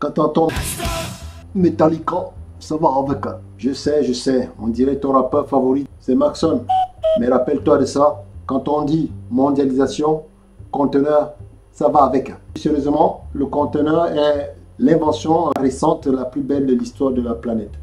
Quand tu entends Metallica, ça va avec. Je sais, on dirait ton rappeur favori, c'est Maxon. Mais rappelle-toi de ça, quand on dit mondialisation, conteneur, ça va avec. Sérieusement, le conteneur est l'invention récente la plus belle de l'histoire de la planète.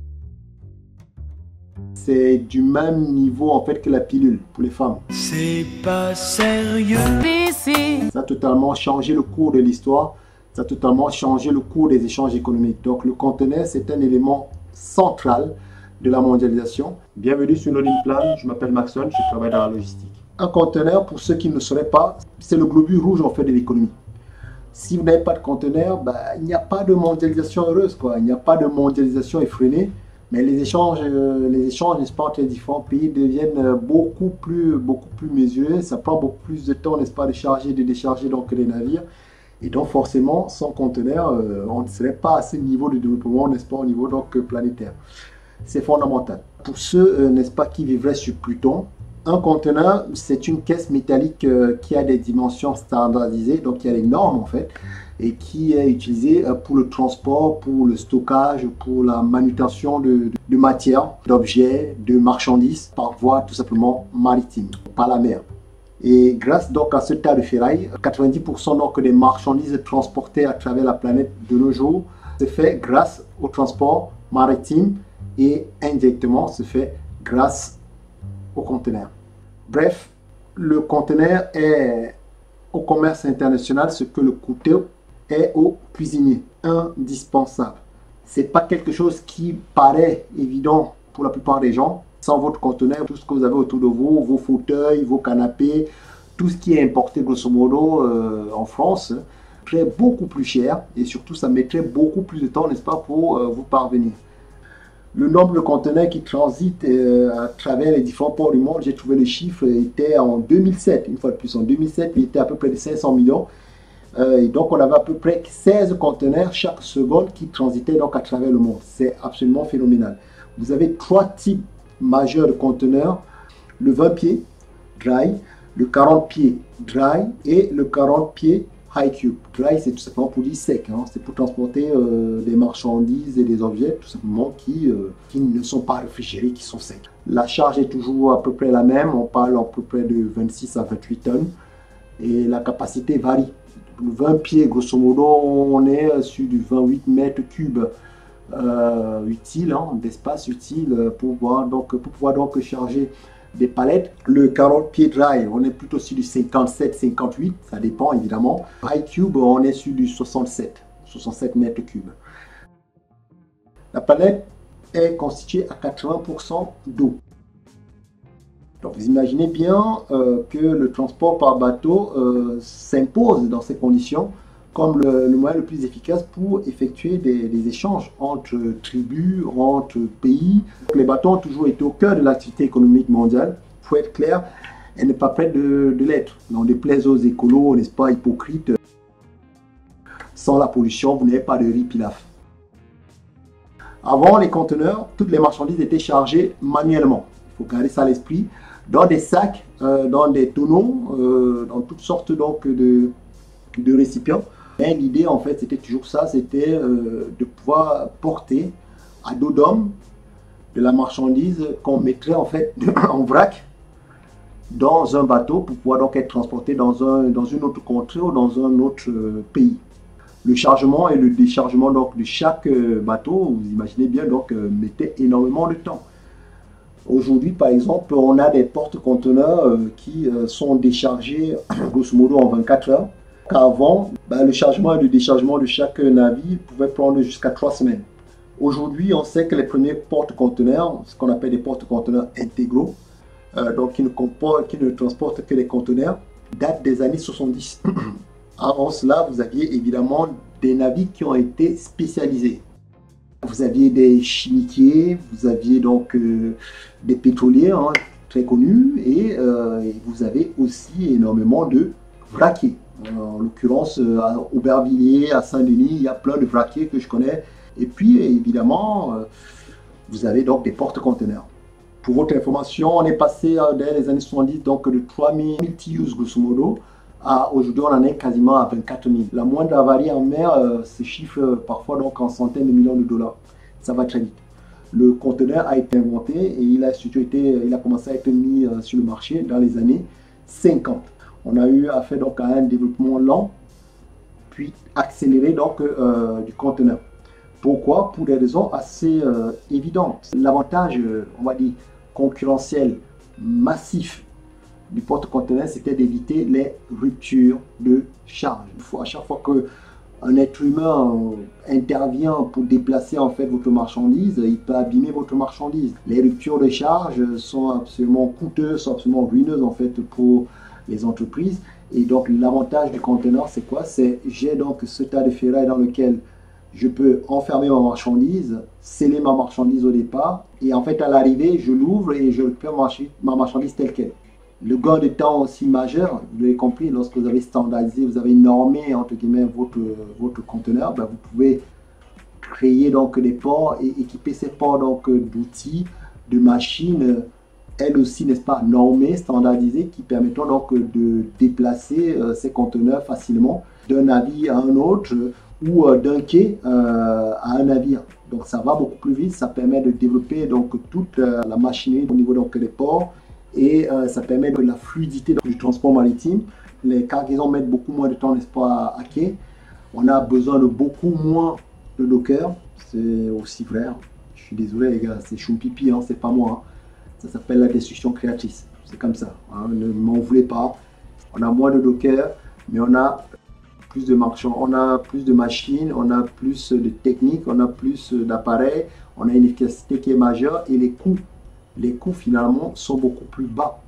C'est du même niveau en fait que la pilule pour les femmes. C'est pas sérieux. Ça a totalement changé le cours de l'histoire. Ça a totalement changé le cours des échanges économiques. Donc le conteneur, c'est un élément central de la mondialisation. Bienvenue sur Loading Plan, je m'appelle Maxon, je travaille dans la logistique. Un conteneur, pour ceux qui ne le sauraient pas, c'est le globule rouge en fait de l'économie. Si vous n'avez pas de conteneur, il n'y a pas de mondialisation heureuse, quoi. Il n'y a pas de mondialisation effrénée. Mais les échanges, n'est-ce pas, entre les différents pays deviennent beaucoup plus mesurés. Ça prend beaucoup plus de temps, n'est-ce pas, de charger, de décharger donc les navires. Et donc forcément, sans conteneur, on ne serait pas à ce niveau de développement, n'est-ce pas, au niveau donc planétaire. C'est fondamental. Pour ceux, n'est-ce pas, qui vivraient sur Pluton, un conteneur, c'est une caisse métallique qui a des dimensions standardisées, donc il y a des normes en fait, et qui est utilisée pour le transport, pour le stockage, pour la manutention de matières, d'objets, de marchandises, par voie tout simplement maritime, par la mer. Et grâce donc à ce tas de ferraille, 90% donc des marchandises transportées à travers la planète de nos jours se fait grâce au transport maritime et indirectement se fait grâce au conteneur. Bref, le conteneur est au commerce international ce que le couteau est au cuisinier, indispensable. C'est pas quelque chose qui paraît évident pour la plupart des gens. Sans votre conteneur, tout ce que vous avez autour de vous, vos fauteuils, vos canapés, tout ce qui est importé grosso modo en France, serait beaucoup plus cher et surtout ça mettrait beaucoup plus de temps, n'est-ce pas, pour vous parvenir. Le nombre de conteneurs qui transitent à travers les différents ports du monde, j'ai trouvé le chiffre, était en 2007, une fois de plus, en 2007, il était à peu près de 500 millions. Et donc on avait à peu près 16 conteneurs chaque seconde qui transitaient donc à travers le monde. C'est absolument phénoménal. Vous avez trois types majeurs de conteneurs, le 20 pieds dry, le 40 pieds dry et le 40 pieds high cube. Dry, c'est tout simplement pour dire sec, hein. C'est pour transporter des marchandises et des objets tout simplement qui ne sont pas réfrigérés, qui sont secs. La charge est toujours à peu près la même, on parle à peu près de 26 à 28 tonnes et la capacité varie. Le 20 pieds, grosso modo, on est sur du 28 mètres cubes utile, hein, d'espace utile pour pouvoir donc charger des palettes. Le 40 pieds dry, on est plutôt sur du 57-58, ça dépend évidemment. High cube, on est sur du 67 mètres cubes. La palette est constituée à 80% d'eau. Donc vous imaginez bien que le transport par bateau s'impose dans ces conditions comme le moyen le plus efficace pour effectuer des échanges entre tribus, entre pays. Les bateaux ont toujours été au cœur de l'activité économique mondiale. Il faut être clair, elle n'est pas prête de l'être. On déplaise aux écolos, n'est-ce pas, hypocrites. Sans la pollution, vous n'avez pas de riz pilaf. Avant les conteneurs, toutes les marchandises étaient chargées manuellement. Il faut garder ça à l'esprit. Dans des sacs, dans des tonneaux, dans toutes sortes donc de récipients. Mais l'idée en fait c'était toujours ça, c'était de pouvoir porter à dos d'homme de la marchandise qu'on mettrait en fait en vrac dans un bateau pour pouvoir donc être transporté dans une autre contrée ou dans un autre pays. Le chargement et le déchargement donc de chaque bateau, vous imaginez bien, donc mettait énormément de temps. Aujourd'hui, par exemple, on a des porte-conteneurs qui sont déchargés grosso modo en 24 heures. Avant, le chargement et le déchargement de chaque navire pouvait prendre jusqu'à 3 semaines. Aujourd'hui, on sait que les premiers porte-conteneurs, ce qu'on appelle des porte-conteneurs intégraux, donc qui ne transportent que les conteneurs, datent des années 70. Avant cela, vous aviez évidemment des navires qui ont été spécialisés. Vous aviez des chimiquiers, vous aviez donc des pétroliers hein, très connus et vous avez aussi énormément de vraquiers. En l'occurrence à Aubervilliers, à Saint-Denis, il y a plein de vraquiers que je connais. Et puis évidemment, vous avez donc des porte-conteneurs. Pour votre information, on est passé dans les années 70 donc de 3000 TEUs grosso modo Aujourd'hui, on en est quasiment à 24 000. La moindre avarie en mer se chiffre parfois donc en centaines de millions de dollars. Ça va très vite. Le conteneur a été inventé et il a commencé à être mis sur le marché dans les années 50. On a eu affaire donc à un développement lent, puis accéléré donc du conteneur. Pourquoi? Pour des raisons assez évidentes. L'avantage, on va dire, concurrentiel massif du porte-conteneur, c'était d'éviter les ruptures de charge. À chaque fois qu'un être humain intervient pour déplacer en fait votre marchandise, il peut abîmer votre marchandise. Les ruptures de charge sont absolument coûteuses, sont absolument ruineuses en fait pour les entreprises. Et donc l'avantage du conteneur, c'est quoi? C'est j'ai donc ce tas de ferraille dans lequel je peux enfermer ma marchandise, sceller ma marchandise au départ, et en fait à l'arrivée, je l'ouvre et je récupère ma marchandise telle qu'elle. Le gain de temps aussi majeur, vous l'avez compris, lorsque vous avez standardisé, vous avez normé entre guillemets votre conteneur, ben, vous pouvez créer donc des ports et équiper ces ports donc d'outils, de machines, elles aussi, n'est-ce pas, normées, standardisées, qui permettent donc de déplacer ces conteneurs facilement d'un navire à un autre ou d'un quai à un navire. Donc ça va beaucoup plus vite, ça permet de développer donc toute la machinerie au niveau donc des ports et ça permet de la fluidité du transport maritime. Les cargaisons mettent beaucoup moins de temps, n'est-ce pas, à quai. On a besoin de beaucoup moins de dockers, c'est aussi vrai. Je suis désolé les gars, c'est choupipi, hein, c'est pas moi. Hein. Ça s'appelle la destruction créatrice, c'est comme ça, hein, ne m'en voulez pas. On a moins de dockers, mais on a plus de marchands, on a plus de machines, on a plus de techniques, on a plus d'appareils, on a une efficacité qui est majeure et les coûts finalement sont beaucoup plus bas.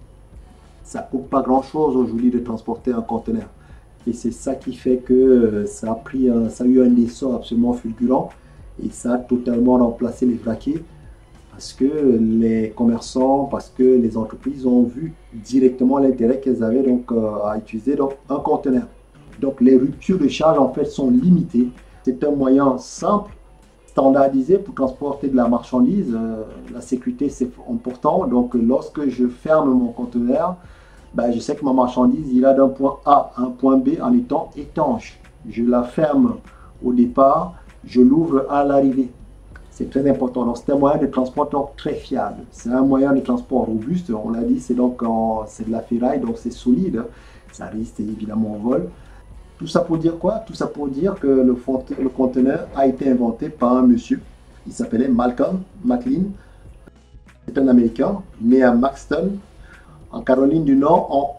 Ça ne coûte pas grand chose aujourd'hui de transporter un conteneur. Et c'est ça qui fait que ça a eu un essor absolument fulgurant et ça a totalement remplacé les vraquiers parce que les commerçants, parce que les entreprises ont vu directement l'intérêt qu'elles avaient donc, à utiliser donc, un conteneur. Donc les ruptures de charge en fait sont limitées. C'est un moyen simple, standardisé pour transporter de la marchandise. La sécurité c'est important. Donc lorsque je ferme mon conteneur, ben, je sais que ma marchandise ira d'un point A à un point B en étant étanche. Je la ferme au départ, je l'ouvre à l'arrivée. C'est très important. Donc c'est un moyen de transport donc, très fiable. C'est un moyen de transport robuste. On l'a dit, c'est donc c'est de la ferraille, donc c'est solide. Ça reste évidemment au vol. Tout ça pour dire quoi? Tout ça pour dire que le conteneur a été inventé par un monsieur. Il s'appelait Malcolm McLean. C'est un Américain né à Maxton, en Caroline du Nord en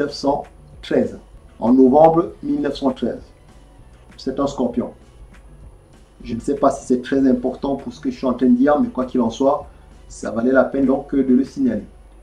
1913. En novembre 1913. C'est un scorpion. Je ne sais pas si c'est très important pour ce que je suis en train de dire, mais quoi qu'il en soit, ça valait la peine donc de le signaler.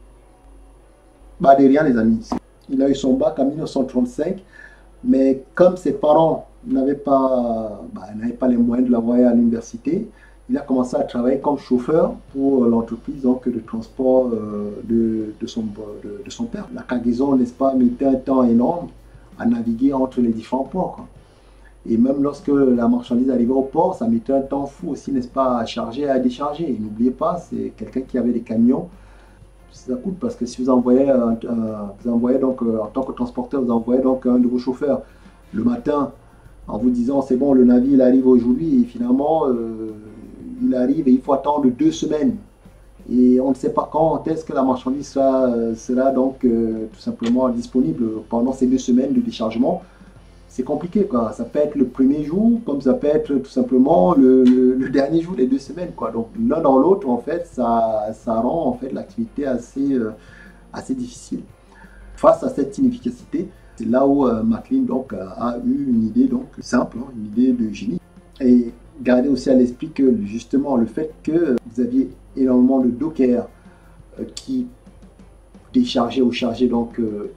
Bah de rien les amis. Il a eu son bac en 1935. Mais comme ses parents n'avaient pas les moyens de l'envoyer à l'université, il a commencé à travailler comme chauffeur pour l'entreprise de transport de son père. La cargaison, n'est-ce pas, mettait un temps énorme à naviguer entre les différents ports. Quoi. Et même lorsque la marchandise arrivait au port, ça mettait un temps fou aussi, n'est-ce pas, à charger et à décharger. Et n'oubliez pas, c'est quelqu'un qui avait des camions. Ça coûte parce que si vous envoyez, donc en tant que transporteur, vous envoyez donc un de vos chauffeurs le matin en vous disant c'est bon, le navire il arrive aujourd'hui et finalement il arrive et il faut attendre 2 semaines et on ne sait pas quand est-ce que la marchandise sera donc tout simplement disponible pendant ces 2 semaines de déchargement. C'est compliqué quoi, ça peut être le premier jour comme ça peut être tout simplement le dernier jour des 2 semaines quoi. Donc l'un dans l'autre en fait ça rend en fait l'activité assez difficile. Face à cette inefficacité, c'est là où McLean donc a eu une idée donc simple, hein, une idée de génie. Et gardez aussi à l'esprit que justement le fait que vous aviez énormément de dockers qui déchargeaient ou chargeaient donc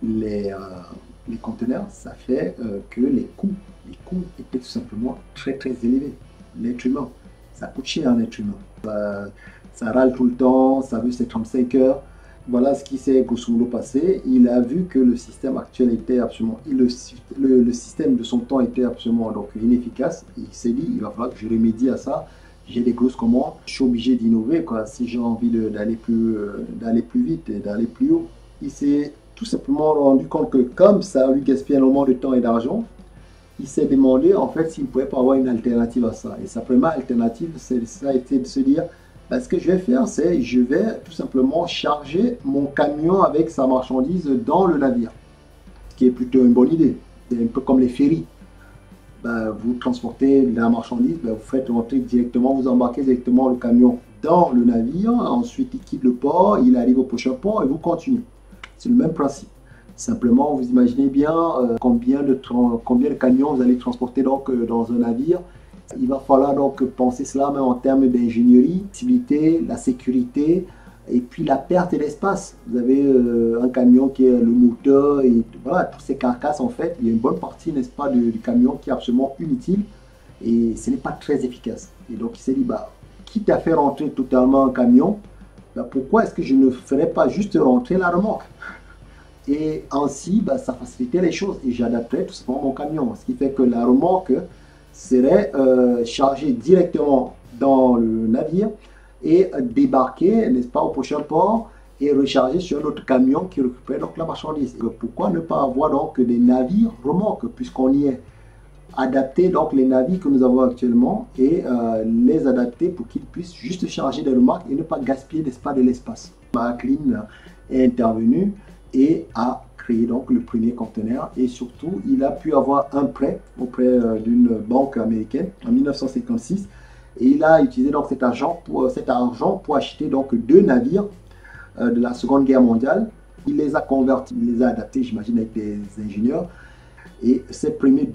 les conteneurs, ça fait que les coûts étaient tout simplement très élevés. L'être humain, ça coûte cher un être humain. Ça râle tout le temps, ça veut ses 35 heures. Voilà ce qui s'est grosso modo passé. Il a vu que le système actuel était absolument, le système de son temps était absolument donc inefficace. Il s'est dit, il va falloir que je remédie à ça. J'ai des grosses commandes, je suis obligé d'innover quoi. Si j'ai envie d'aller plus vite et d'aller plus haut. Il s'est tout simplement rendu compte que comme ça lui gaspille énormément de temps et d'argent, il s'est demandé en fait s'il ne pouvait pas avoir une alternative à ça. Et sa première alternative, ça a été de se dire, ben, ce que je vais faire, c'est je vais tout simplement charger mon camion avec sa marchandise dans le navire. Ce qui est plutôt une bonne idée. C'est un peu comme les ferries. Ben, vous transportez de la marchandise, ben, vous faites rentrer directement, vous embarquez directement le camion dans le navire, ensuite il quitte le port, il arrive au prochain port et vous continuez. C'est le même principe. Simplement, vous imaginez bien combien de camions vous allez transporter donc, dans un navire. Il va falloir donc penser cela même en termes d'ingénierie, la sécurité et puis la perte d'espace. Vous avez un camion qui est le moteur et voilà, toutes ces carcasses en fait. Il y a une bonne partie, n'est-ce pas, du camion qui est absolument inutile et ce n'est pas très efficace. Et donc il s'est dit, bah, quitte à faire rentrer totalement un camion, bah, pourquoi est-ce que je ne ferais pas juste rentrer la remorque? Et ainsi, bah, ça facilitait les choses et j'adapterais tout simplement mon camion. Ce qui fait que la remorque serait chargée directement dans le navire et débarquer, n'est-ce pas, au prochain port et recharger sur un autre camion qui récupère donc la marchandise. Et pourquoi ne pas avoir donc des navires remorques puisqu'on y est? Adapter donc les navires que nous avons actuellement et les adapter pour qu'ils puissent juste charger des remorques et ne pas gaspiller, n'est-ce pas, de l'espace. McLean est intervenu et a créé donc le premier conteneur et surtout il a pu avoir un prêt auprès d'une banque américaine en 1956 et il a utilisé donc cet argent pour acheter donc 2 navires de la Seconde Guerre mondiale. Il les a convertis, il les a adaptés, j'imagine, avec des ingénieurs. Et ces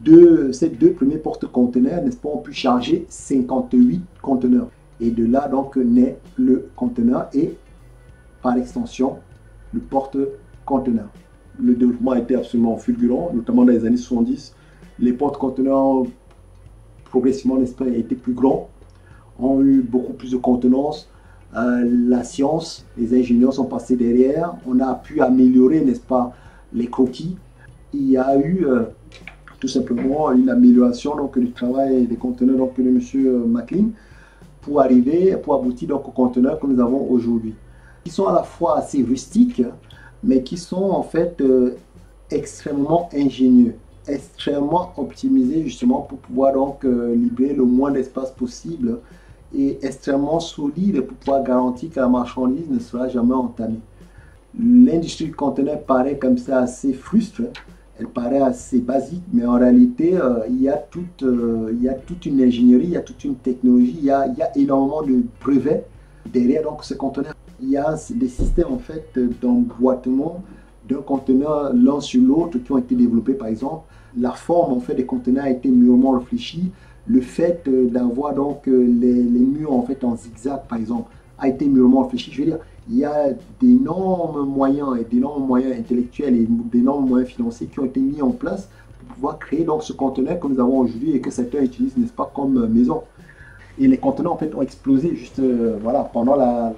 deux premiers porte-conteneurs, n'est-ce pas, ont pu charger 58 conteneurs. Et de là donc naît le conteneur et par extension le porte-conteneur. Le développement a été absolument fulgurant, notamment dans les années 70. Les porte-conteneurs progressivement, n'est-ce pas, étaient plus grands, ont eu beaucoup plus de contenance. La science, les ingénieurs sont passés derrière. On a pu améliorer, n'est-ce pas, les croquis. Il y a eu tout simplement une amélioration donc, du travail des conteneurs donc, de M. McLean pour aboutir donc, aux conteneurs que nous avons aujourd'hui. Qui sont à la fois assez rustiques, mais qui sont en fait extrêmement ingénieux, extrêmement optimisés justement pour pouvoir donc libérer le moins d'espace possible et extrêmement solides pour pouvoir garantir que la marchandise ne sera jamais entamée. L'industrie du conteneur paraît comme ça assez frustre, elle paraît assez basique, mais en réalité, il y a toute une ingénierie, il y a toute une technologie, il y a énormément de brevets derrière donc, ce conteneur. Il y a des systèmes en fait d'emboîtement d'un conteneur l'un sur l'autre qui ont été développés par exemple. La forme en fait des conteneurs a été mûrement réfléchie. Le fait d'avoir donc les murs en fait en zigzag par exemple a été mûrement réfléchi. Je veux dire, il y a d'énormes moyens et d'énormes moyens intellectuels et d'énormes moyens financiers qui ont été mis en place pour pouvoir créer donc ce conteneur que nous avons aujourd'hui et que certains utilisent, n'est-ce pas, comme maison. Et les conteneurs en fait ont explosé juste voilà, pendant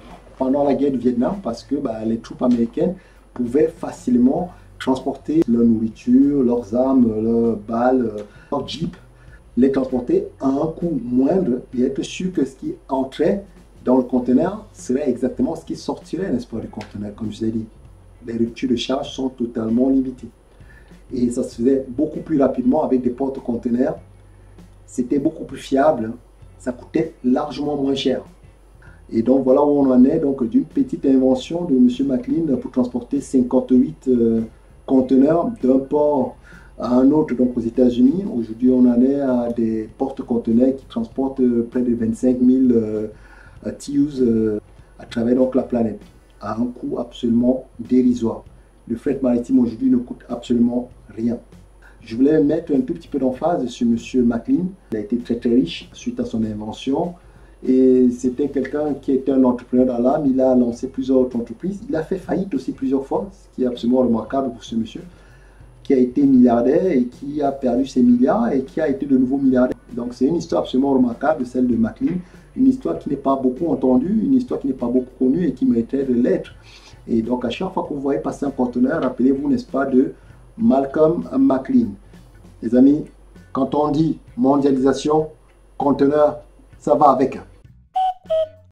la guerre du Vietnam parce que bah, les troupes américaines pouvaient facilement transporter leur nourriture, leurs armes, leurs balles, leurs jeeps, les transporter à un coût moindre et être sûr que ce qui entrait dans le conteneur serait exactement ce qui sortirait, n'est-ce pas, du conteneur. Comme je vous ai dit, les ruptures de charge sont totalement limitées. Et ça se faisait beaucoup plus rapidement avec des porte-conteneurs. C'était beaucoup plus fiable, ça coûtait largement moins cher. Et donc voilà où on en est, donc d'une petite invention de M. McLean pour transporter 58 conteneurs d'un port à un autre, donc aux États-Unis. Aujourd'hui, on en est à des porte-conteneurs qui transportent près de 25 000 TEUs à travers donc, la planète, à un coût absolument dérisoire. Le fret maritime aujourd'hui ne coûte absolument rien. Je voulais mettre un tout petit peu d'emphase sur M. McLean. Il a été très très riche suite à son invention. Et c'était quelqu'un qui était un entrepreneur dans l'âme. Il a lancé plusieurs autres entreprises. Il a fait faillite aussi plusieurs fois, ce qui est absolument remarquable pour ce monsieur, qui a été milliardaire et qui a perdu ses milliards et qui a été de nouveau milliardaire. Donc c'est une histoire absolument remarquable, celle de McLean. Une histoire qui n'est pas beaucoup entendue, une histoire qui n'est pas beaucoup connue et qui mériterait de l'être. Et donc à chaque fois que vous voyez passer un conteneur, rappelez-vous, n'est-ce pas, de Malcolm McLean. Les amis, quand on dit mondialisation, conteneur, ça va avec.